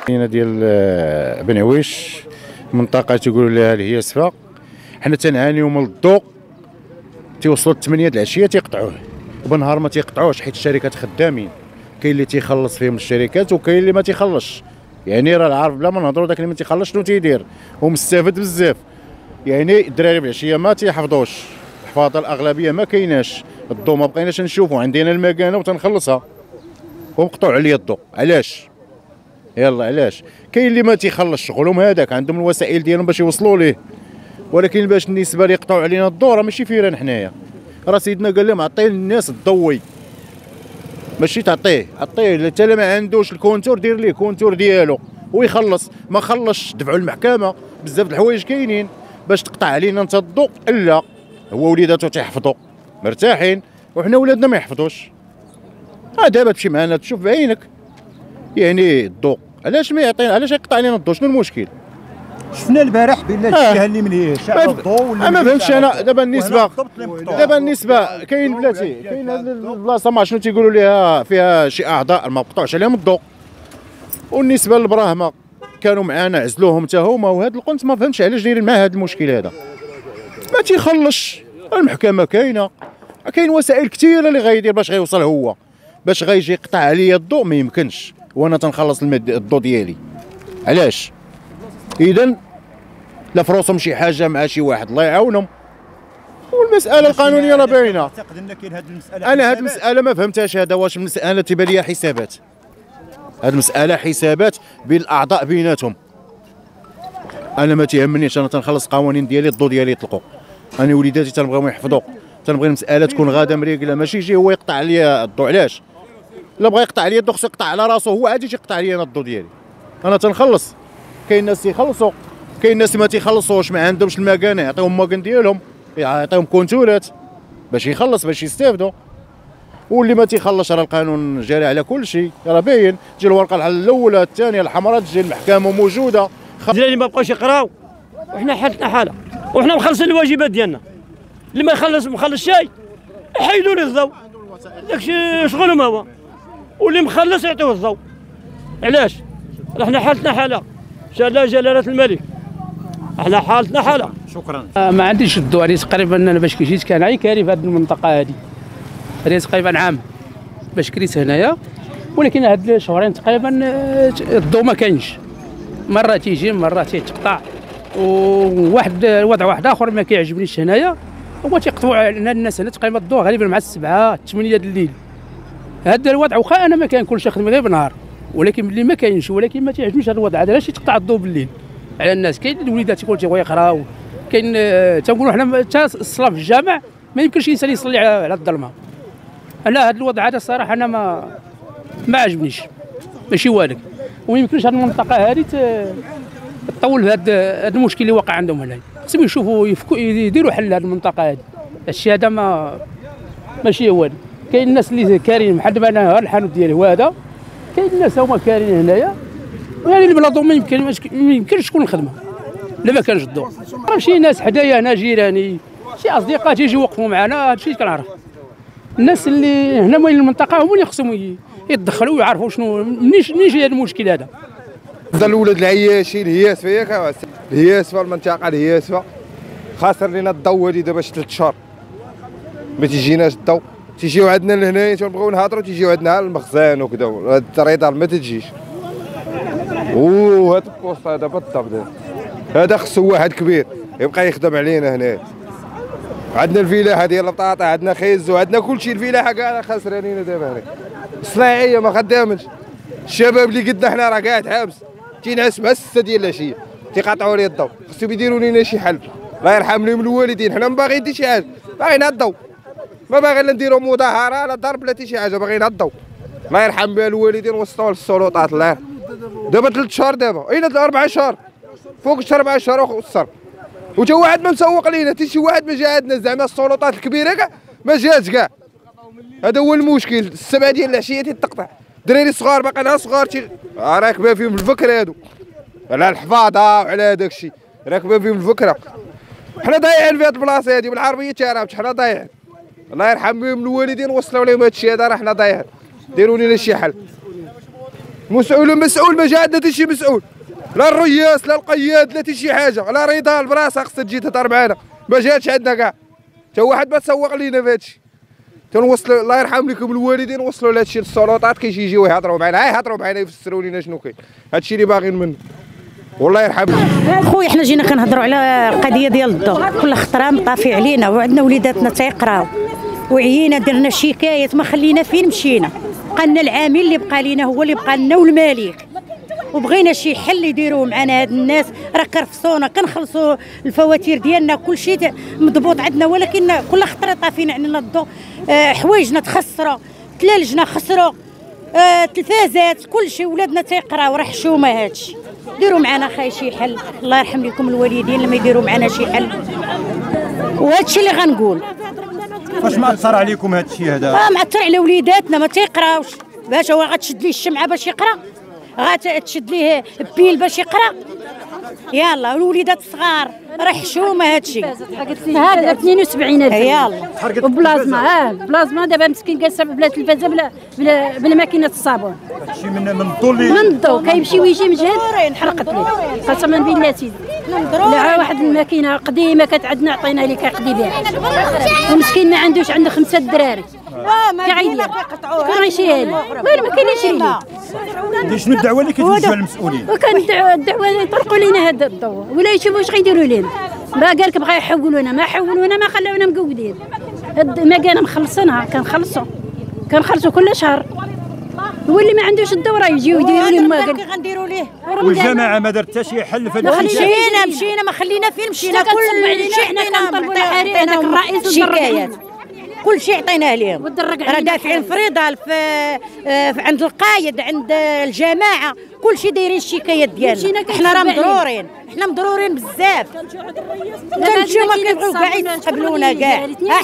المدينه ديال بن عويش، منطقه تيقولوا لها الهياسفه. حنا تنعانيو من الضوء، تيوصلوا 8 د العشيه تيقطعوه، وبالنهار ما تيقطعوش حيت الشركات خدامين. كاين اللي تيخلص فيهم الشركات وكاين اللي ما تيخلصش. يعني راه العارف بلا ما نهضروا، داك اللي ما تيخلصش شنو تيدير ومستفد بزاف. يعني الدراري بالعشيه ما تيحفظوش، الحفاظه الاغلبيه ما كايناش، الضوء ما بقيناش نشوفوا. عندنا المكانه وتنخلصها ومقطوع عليا الضوء. علاش؟ يلا علاش؟ كاين اللي ما تيخلص شغلهم، هذاك عندهم الوسائل ديالهم باش يوصلوا ليه، ولكن باش النسبه اللي يقطعوا علينا الضوء راه ماشي فيران حنايا. راه سيدنا قال لهم عطيه للناس الضوي، ماشي تعطيه حتى ما عندوش الكونتور دير ليه كونتور ديالو ويخلص. ما خلصش دفعوا المحكمه. بزاف د الحوايج كاينين باش تقطع علينا انت الضوء. لا، هو وليداتو تيحفظوا مرتاحين وحنا ولادنا ما يحفظوش. دابا تمشي معنا تشوف بعينك. يعني الضوء علاش ما يعطينا، علاش يقطع علينا الضوء؟ شنو المشكل؟ شفنا البارح بان الشيء اللي من هي شعل الضوء ولا ما فهمتش انا. دابا النسبه كاين بلاتي، كاين هاد البلاصه ما شنو تيقولوا ليها فيها شي اعضاء ما قطعوش عليهم الضوء، والنسبه للبراهمه كانوا معانا عزلوهم حتى هما. وهاد القنت ما فهمتش علاش دايرين مع هاد المشكل هذا. ما تيخلصش، المحكمه كاينه، كاين وسائل كثيره اللي غيدير باش غيوصل هو، باش غيجي يقطع عليا الضوء ما يمكنش وانا تنخلص الضوء ديالي. علاش؟ اذا لا فراسهم شي حاجه مع شي واحد الله يعاونهم. والمساله القانونيه راه باينه. اعتقد ان كاين هذه المساله، انا هذه المساله ما فهمتهاش. هذا واش المساله تيبان ليا حسابات؟ هذه المساله حسابات بين الاعضاء بيناتهم. انا ما تيهمنيش، انا تنخلص قوانين ديالي، الضوء ديالي يطلقوا. انا وليداتي تنبغيهم يحفظوا، تنبغي المساله تكون غاده مريقله، ماشي يجي هو يقطع عليا الضوء. علاش؟ لا بغى يقطع عليا الضوء خصو يقطع على راسو هو، عادي تيقطع عليا انا الضوء ديالي. انا تنخلص. كاين ناس تيخلصوا، كاين ناس ما تيخلصوش، ما عندهمش المكانه، يعطيهم المكان ديالهم، يعطيهم كونتورات باش يخلص باش يستافدوا. واللي ما تيخلص راه القانون جاري على كل شيء، راه باين. تجي الورقه الاولى الثانيه الحمراء، تجي المحكمه موجوده. اللي ما بقاوش يقراو وحنا حالتنا حاله، وحنا مخلصين الواجبات ديالنا. اللي ما مخلص شيء يحيدوا له الضوء، داكشي شغلهم هو. واللي مخلص يعطيوه الضوء. علاش؟ احنا حالتنا حاله، شاء جلاله الملك، احنا حالتنا حاله. شكرا. ما عنديش الضوء. يعني تقريبا انا باش جيت كان عي كاري في هذه المنطقه هذه، هذه تقريبا عام باش كريت هنايا، ولكن هاد الشهرين تقريبا الضوء ما كاينش. مره تيجي مره تيتقطع. وواحد الوضع واحد اخر ما كيعجبنيش هنايا، هو تيقطعوا علينا الناس هنا تقريبا الضوء غالبا مع 7 8 د الليل. هذا الوضع واخا انا ما كنكونش نخدم غير بالنهار، ولكن اللي ما كاينش. ولكن ما تيعجبنيش هذا الوضع هذا. علاش تقطع الضوء بالليل على الناس؟ كاين الوليدات تيبغيو يقراو، كاين تنقولوا حنا حتى الصلاه في الجامع ما يمكنش الانسان يصلي على الظلمه. انا هذا الوضع هذا الصراحه انا ما عجبنيش، ماشي والك. وما يمكنش هذه المنطقه هذه تطول في هذا المشكل اللي واقع عندهم هنا. خصهم يشوفوا يديروا حل لهذه المنطقه هذه. الشيء هذا ماشي والك. كاين الناس اللي كارين محدب انا الحانوت ديالي وهذا، كاين الناس هما كارين هنايا، يعني اللي بلا ضوء ما يمكنش تكون الخدمه الا ما كانش الضوء. راه شي ناس حدايا هنا جيراني، شي اصدقاء تيجيو يوقفوا معنا، هذا الشيء كنعرف. الناس اللي هنا موالين المنطقه هما اللي خصهم يتدخلوا ويعرفوا شنو منين جاي هذا المشكل هذا. الولاد العياشين الهياسفه ياك الهياسفه، المنطقه الهياسفه خاسر لنا الضوء هذه دابا شي 3 شهور ما تيجيناش الضوء. تيجيو عندنا لهنايا تنبغيو نهضروا، تيجيو عندنا على المخزن وكذا، هاد الطريدار ما تجيش. وهاد البوست هذا بالضبط هذا خصو واحد كبير يبقى يخدم علينا هنا. عندنا الفلاحه ديال البطاطا، عندنا خيز، وعندنا كلشي. الفلاحه كاع خاسرانين دابا هنا، الصناعيه ما خدامش. الشباب اللي قدنا حنا راه قاعد حابس، تينعس مع 6 ديال العشيه تيقاطعوا لي الضوء. خصهم يديروا لنا شي حل، الله يرحم لهم الوالدين. حنا ما باغيين حتى شي حاجه، باغيين الضوء. ما باغي لا نديروا مظاهره لا ضرب لا حتى شي حاجه، باغيين الضوء. الله يرحم بها الوالدين وصلوا للسلطات. الله يرحم. دابا 3 شهور، دابا اين 4 شهور، فوق 4 شهور والصرف، وتا واحد ما مسوق لينا، حتى شي واحد ما جا عندنا. زعما السلطات الكبيره كاع ما جاتش كاع. هذا هو المشكل. 7 ديال العشيه تيتقطع، الدراري الصغار باقي نهار صغار راكبه فيهم الفكره هادو على الحفاظه وعلى هذاك الشيء، راكبه فيهم الفكره. حنا ضايعين في هاد البلاصه هادي بالعربيه تيعرفش، حنا ضايعين. الله يرحم بهم الوالدين وصلوا لهم هاد الشيء هذا، راه حنا ضايعين. ديروا لنا شي حل. مسؤول ما جا عندنا حتى شي مسؤول، لا الرياس لا القياد لا حتى شي حاجه، لا رضا براسها خصها تجي تهضر معانا، ما جاتش عندنا كاع، حتى واحد ما تسوق لينا في هادشي. تنوصلوا الله يرحم لكم الوالدين، وصلوا لهادشي للسلطات يجيو يهضروا معنا، يهضروا معنا يفسروا لنا شنو كاين، هادشي اللي باغيين منه. والله يرحم خويا حنا جينا كنهضروا على القضيه ديال الضوء، كل خطره مطافي علينا وعندنا وليداتنا تيقراو وعيينا درنا شكايات ما خلينا فين مشينا، بقى لنا العامل اللي بقى لينا هو اللي بقى لنا والمالك، وبغينا شي حل يديروه معنا هاد الناس. راه كرفصونا كنخلصوا الفواتير ديالنا كل شيء مضبوط عندنا، ولكن كل خطره طافينا علينا الضوء. حوايجنا تخسروا، تلالجنا خسروا، تلفازات كل شيء، ولادنا تيقراو راه حشومه هادشي. ديروا معنا خاي شي حل، الله يرحم لكم الوالدين لما يديروا معنا شي حل، وهادشي اللي غنقول. فاش ما اثر عليكم هذا الشيء هذا؟ معثر على وليداتنا ما تيقراوش، باش هو غتشد ليه الشمعه باش يقرا، غتشد ليه بيل باش يقرا، يلا الوليدات الصغار راه حشومه هادشي. هذا 72 ألف يلا وبلازما بلازما دابا مسكين جالس بلا تلفازه بلا ماكينه الصابون. هادشي من الضو اللي من الضو كيمشي ويجي مجهد حرقت ليه قسما بالله سيدي. لا واحد الماكينه قديمه كانت عندنا عطينا ليه كيقضي بها، ومسكين ما عندوش، عنده 5 دراري كيعيط لي شكون غيشريها لي؟ والو ما كاين اللي يشري لي. شنو الدعوه اللي كتوجهوا للمسؤولين؟ وكان الدعوه يطرقوا لينا هذا الضوء ولا يشوفوا واش غيديروا لنا. ما قال لك بغا يحولونا، ما حولونا، ما خلاونا مقودين. ما كان مخلصينها، كنخلصوا كل شهر. واللي ما عندوش الدوره يجيو يديروا لهم. ما كي غنديروا ليه؟ والجماعه ما دارت حتى شي حل في هذا الشيء. مشينا ما خلينا فين مشينا، كل شيء حنا كنطلبوا تحرير هذاك الرئيس شكايات، كل شيء عطيناه لهم. راه دافعين فريضه عند القايد، عند الجماعه، كل شيء دايرين الشكايات ديالنا. حنا راه مضرورين بزاف. كنمشيو ما كيبغيو كاع يتقبلونا كاع.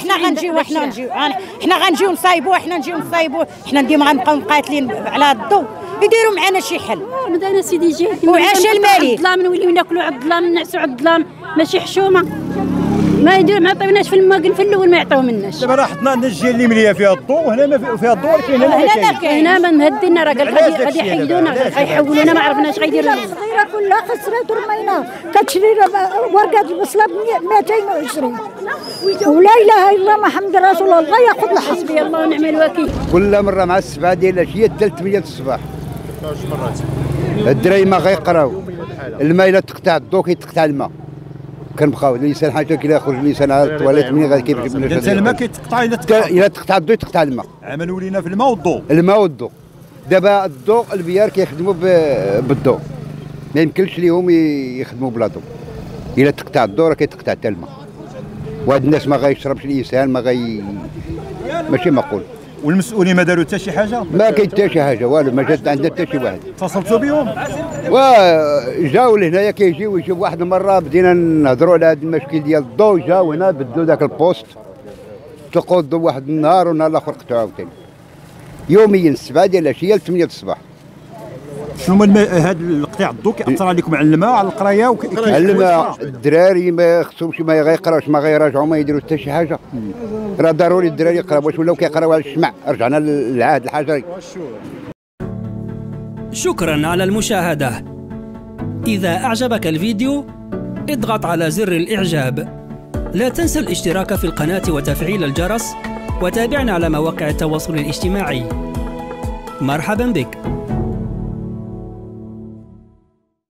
حنا غنجيو نصايبوا، حنا ديما غنبقاو مقاتلين على الضو. يديروا معنا شي حل. انا سيدي جي وعاش الملك. الظلام نوليو ناكلوا على الظلام، نعسوا على الظلام، ماشي حشومه. ما يدير ما عطيوناش في الماكن في الاول ما يعطيوهمناش. دابا راه حطنا لنا الجهه اللي مليها فيها الضوء، وهنا ما فيها الضوء، ولكن هنا ما كاين. هنا ما مهدينا، راه قال غادي يحيدونا، غيحولونا، ما عرفناش غيديروا لنا. الصغيره كلها خسرت ورمينا، كتشري ورقه البصله ب 220. ولا اله الا الله محمد رسول الله ياخذ الحق. حسبي الله ونعم الوكيل. كل مره مع 7 ديال العشيه حتى 8 الصباح. الدراري ما غيقراو، الماء الا تقطع الضو كيتقطع الماء. كنبقاو اللسان حاجه كي يخرج اللسان على الطواليت منين غيجيب لنا الماء كيتقطع الا تقطع الضو يتقطع الماء. عمل ولينا في الماء والضوء. دابا الضوء البيار كيخدموا بالضوء، ما يمكنش ليهم يخدموا بلا ضوء. الا تقطع الضوء راه كيتقطع حتى الماء، وهاد الناس ما غيشربش الانسان، ماشي معقول. والمسؤولين ما داروا حتى شي حاجه؟ ما كاين حتى شي حاجه والو، ما جات عندنا حتى شي واحد. اتصلتوا بهم؟ جاو لهنايا كيجيو يشوف. واحد المره بدينا نهضروا على هذا المشكل ديال الضوء، جاو هنا بدلوا ذاك البوست، طلقوا الضوء واحد النهار والنهار الاخر قطعوه عاوتاني. يوميا 7 ديال العشيه ل 8 الصباح. شنو هذا القطاع الضوء كيأثر عليكم على الماء، على القرايه الماء؟ الدراري ما خصهمش ما غيقراوش، ما غيراجعوا، ما يديروا حتى شي حاجه. راه ضروري الدراري يقراو، واش ولاو كيقراو على الشمع. رجعنا للعهد الحجري. شكرا على المشاهدة. إذا أعجبك الفيديو اضغط على زر الإعجاب. لا تنسى الاشتراك في القناة وتفعيل الجرس، وتابعنا على مواقع التواصل الاجتماعي. مرحبا بك.